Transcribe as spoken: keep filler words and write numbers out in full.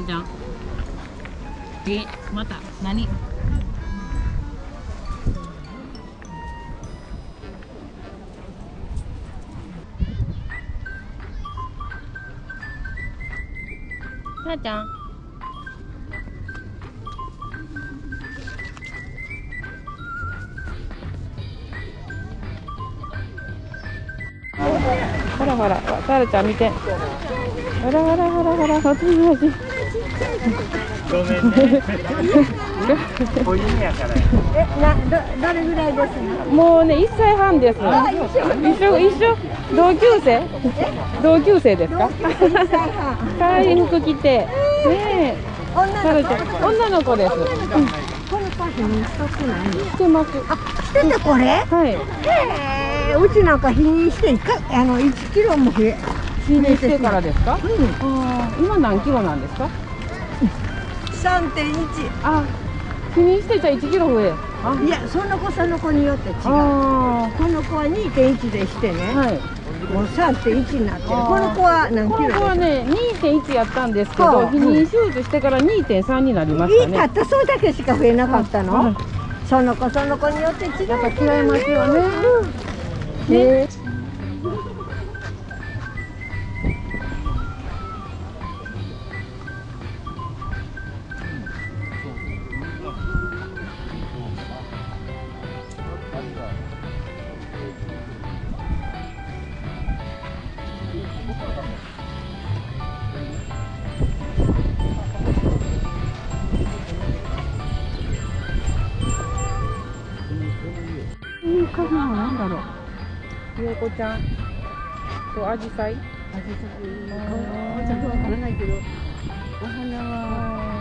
ちゃん。え、また何？なあちゃん。ほらほら、タラちゃん見て。ほらほらほらほら、お友達。 ごめんね。子犬やから。 え、な、ど、どれぐらいですの？ もうね、一歳半です。一緒、一緒、同級生。同級生ですか。可愛い服着て。ねえ。タラちゃん、女の子です。 このパフィンしとってないの？ してます。 あ、しててこれ？ はい。 へえ、うちなんか避妊していか、あのいちキロも増え。 避妊してからですか？ うん。 ああ、今何キロなんですか？ 三点一。 あ、避妊してじゃいちキロ増え。あ、 いや、その子その子によって違う。 あこの子はにてんいちでしてね。 ー、はい。 もうさんてんいちになってる。 あーこの子は何キロこの子はね、にてんいちやったんですけど、 はあ避妊手術してから にてんさん になりましたね。 いいたったそれだけしか増えなかったの？ はい。 その子その子によって違う。 やっぱ違いますよね。 ね。 いいかな、なんだろう。ひよこちゃんとアジサイ。 あ、ちょっとわからないけど、お花は。